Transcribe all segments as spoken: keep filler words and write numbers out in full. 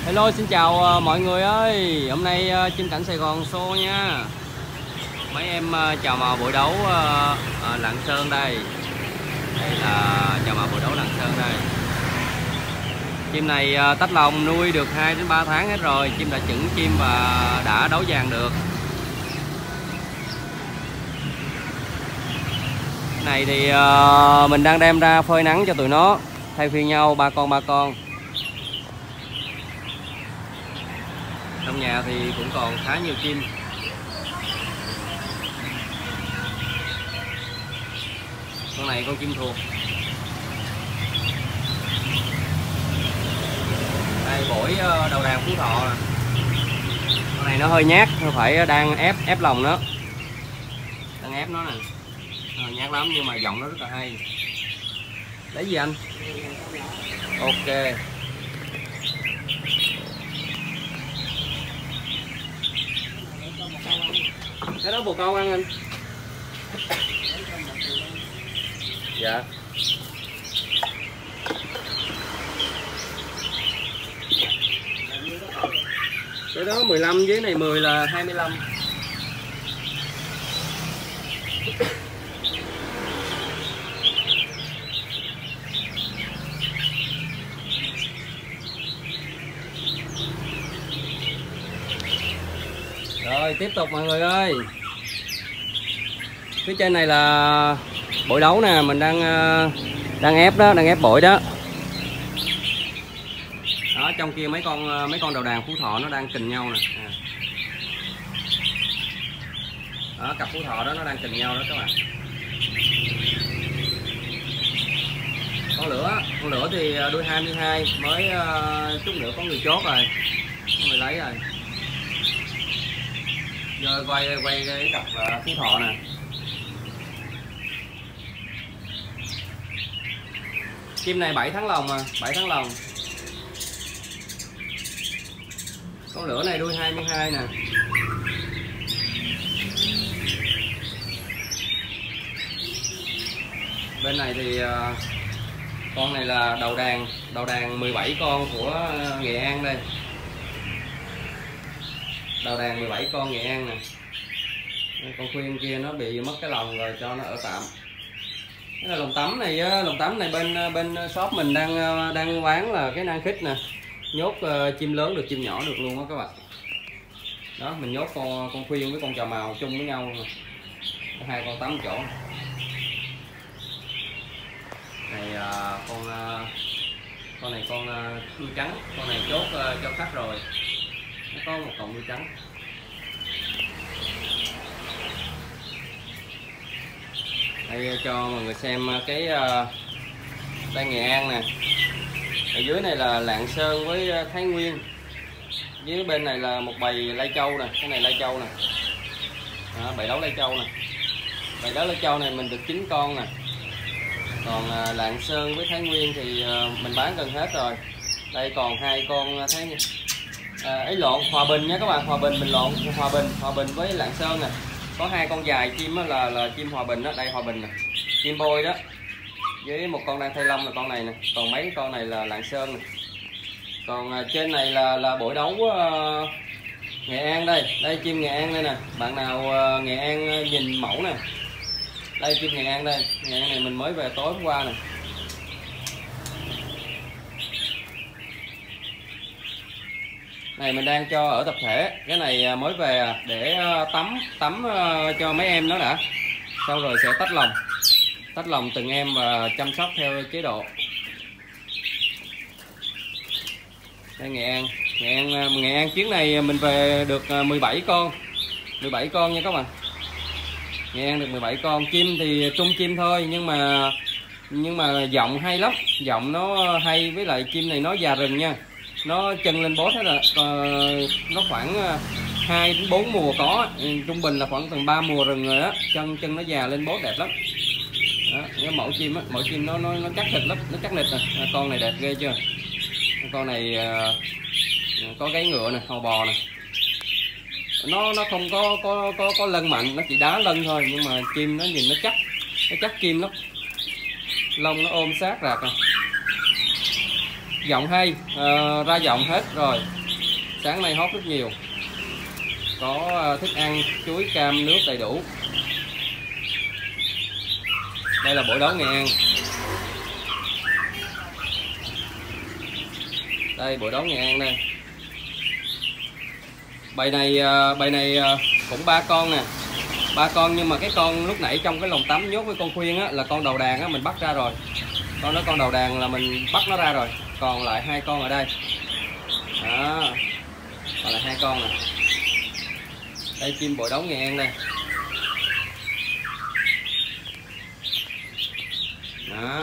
Hello, xin chào mọi người ơi. Hôm nay Chim Cảnh Sài Gòn show nha. Mấy em chào màu buổi đấu uh, Lạng Sơn đây. Đây là chào màu buổi đấu Lạng Sơn đây. Chim này uh, tách lồng nuôi được hai đến ba tháng hết rồi. Chim đã chững chim và đã đấu vàng được. Cái này thì uh, mình đang đem ra phơi nắng cho tụi nó, thay phiên nhau ba con ba con. Trong nhà thì cũng còn khá nhiều chim. Con này con chim thuộc. Đây bổi đầu đàn Phú Thọ nè. Con này nó hơi nhát, phải đang ép ép lòng nó. Đang ép nó nè. À, nhát lắm nhưng mà giọng nó rất là hay. Lấy gì anh? Ok. Cái đó bồ câu ăn anh. Dạ. Cái đó mười lăm, với này mười là hai mươi lăm. Rồi tiếp tục mọi người ơi. Phía trên này là bội đấu nè, mình đang đang ép đó, đang ép bội đó. Đó, trong kia mấy con mấy con đầu đàn Phú Thọ nó đang kình nhau nè. Đó, cặp Phú Thọ đó nó đang kình nhau đó các bạn. Con lửa, con lửa thì đuôi hai mươi hai, mới uh, chút nữa có người chốt rồi. Có người lấy rồi. Rồi quay quay cái cặp uh, Phú Thọ nè. Chim này bảy tháng lồng à, bảy tháng lồng. Con lửa này đuôi hai mươi hai nè. Bên này thì uh, con này là đầu đàn, đầu đàn mười bảy con của Nghệ An đây. Đầu đàn mười bảy con Nghệ An nè. Con khuyên kia nó bị mất cái lồng rồi, cho nó ở tạm. Cái là lồng tắm này á, lồng tắm này bên bên shop mình đang đang bán là cái nang khít nè. Nhốt uh, chim lớn được, chim nhỏ được luôn á các bạn. Đó, mình nhốt con con khuyên với con trào màu chung với nhau nè. Hai con tắm chỗ. Này uh, con uh, con này con uh, đuôi trắng, con này chốt uh, cho khách rồi. Nó có một cọng đuôi trắng. Đây cho mọi người xem cái uh, đây Nghệ An nè. Ở dưới này là Lạng Sơn với Thái Nguyên. Dưới bên này là một bầy Lai Châu nè, cái này Lai Châu nè. Đó, bầy đấu Lai Châu nè. Bầy đấu Lai Châu này mình được chín con nè. Còn uh, Lạng Sơn với Thái Nguyên thì uh, mình bán gần hết rồi. Đây còn hai con Thái à, ấy lộn, Hòa Bình nha các bạn, Hòa Bình mình lộn, Hòa Bình, Hòa Bình với Lạng Sơn nè. Có hai con dài chim là là chim Hòa Bình đó, đây Hòa Bình nè. Chim bôi đó. Với một con đang thay lông là con này nè, còn mấy con này là Lạng Sơn nè. Còn uh, trên này là là bội đấu uh, Nghệ An đây, đây chim Nghệ An đây nè. Bạn nào uh, Nghệ An uh, nhìn mẫu nè. Đây chim Nghệ An đây, Nghệ An này mình mới về tối hôm qua nè. Này mình đang cho ở tập thể, cái này mới về để tắm tắm cho mấy em nó đã. Sau rồi sẽ tách lồng. Tách lồng từng em và chăm sóc theo chế độ. Đây Nghệ An, Nghệ An Nghệ An chuyến này mình về được mười bảy con. mười bảy con nha các bạn. Nghệ An được mười bảy con, chim thì trung chim thôi nhưng mà nhưng mà giọng hay lắm, giọng nó hay, với lại chim này nó già rừng nha. Nó chân lên bốt hết rồi, uh, nó khoảng hai đến bốn mùa có, trung bình là khoảng tầm ba mùa rừng rồi đó, chân chân nó già lên bốt đẹp lắm. Đó, cái mẫu chim á, mẫu chim nó nó nó chắc thịt lắm, nó chắc nịch nè. Con này đẹp ghê chưa? Con này uh, có gáy ngựa nè, hàu bò nè. Nó nó không có có có có lân mạnh, nó chỉ đá lân thôi, nhưng mà chim nó nhìn nó chắc, nó chắc kim lắm. Lông nó ôm sát rạc à. giọng hay, uh, ra giọng hết rồi. Sáng nay hót rất nhiều. Có uh, thức ăn chuối cam nước đầy đủ. Đây là buổi đấu Nghệ An. Đây buổi đấu Nghệ An đây. Bầy này uh, bầy này uh, cũng ba con nè. Ba con, nhưng mà cái con lúc nãy trong cái lồng tắm nhốt với con khuyên á, là con đầu đàn á, mình bắt ra rồi. Con đó con đầu đàn là mình bắt nó ra rồi. Còn lại hai con ở đây. Đó. Còn lại hai con nè. Đây chim bội đấu Nghệ An đây. Đó.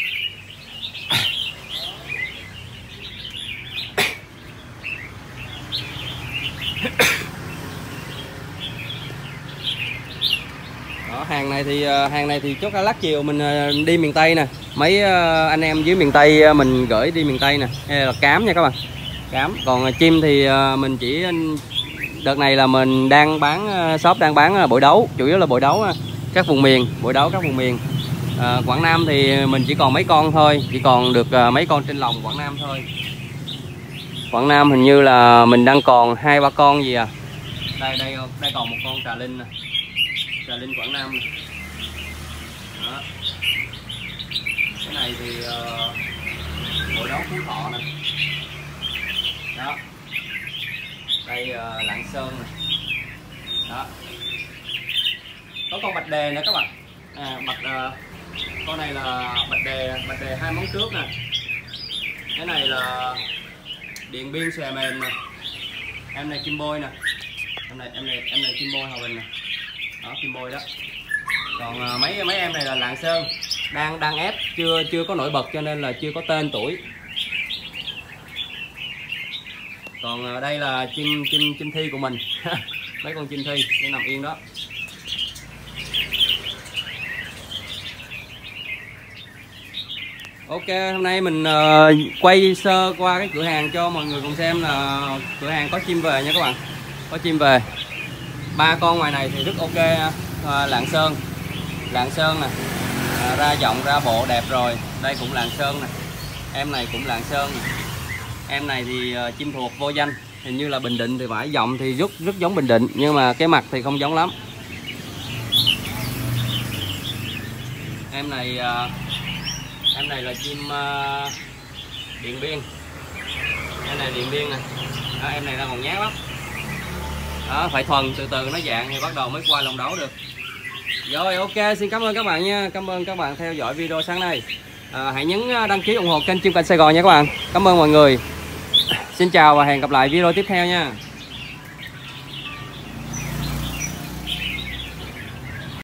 Đó, hàng này thì hàng này thì chốt ra lát chiều mình đi miền Tây nè. Mấy anh em dưới miền Tây mình gửi đi miền Tây nè. Đây là cám nha các bạn. Cám. Còn chim thì mình chỉ đợt này là mình đang bán, shop đang bán bội đấu, chủ yếu là bội đấu các vùng miền, bội đấu các vùng miền. À, Quảng Nam thì mình chỉ còn mấy con thôi, chỉ còn được mấy con trên lồng Quảng Nam thôi. Quảng Nam hình như là mình đang còn hai ba con gì à. Đây đây đây còn một con trà linh nè. Trà linh Quảng Nam nè. Đó. Cái này thì uh, bội đấu Phú Thọ nè. Đó. Đây uh, Lạng Sơn nè. Đó. Có con bạch đề nữa các bạn. À, bạch uh, con này là bạch đề, bạch đề hai móng trước nè. Cái này là Điện Biên xòe mềm nè. Em này kim bôi nè. Em này em này em này kim bôi Hòa Bình nè. Đó, kim bôi đó. Còn uh, mấy mấy em này là Lạng Sơn, đang đang ép, chưa chưa có nổi bật cho nên là chưa có tên tuổi. Còn uh, đây là chim chim chim thi của mình. Mấy con chim thi nó nằm yên đó. Ok, hôm nay mình uh, quay sơ qua cái cửa hàng cho mọi người cùng xem là cửa hàng có chim về nha các bạn. Có chim về. Ba con ngoài này thì rất ok. uh, Lạng Sơn. Lạng Sơn nè. À, ra giọng ra bộ đẹp rồi. Đây cũng Lạng Sơn nè. Em này cũng Lạng Sơn nè. Em này thì uh, chim thuộc vô danh, hình như là Bình Định thì phải, giọng thì rất rất giống Bình Định nhưng mà cái mặt thì không giống lắm. Em này uh, em này là chim uh, Điện Biên. Em này Điện Biên nè. Đó, em này đang còn nhát lắm. Đó, phải thuần từ từ nó dạng thì bắt đầu mới qua lồng đấu được. Rồi ok, xin cảm ơn các bạn nha. Cảm ơn các bạn theo dõi video sáng nay. À, hãy nhấn đăng ký ủng hộ kênh Chim Cảnh Sài Gòn nha các bạn. Cảm ơn mọi người. Xin chào và hẹn gặp lại video tiếp theo nha.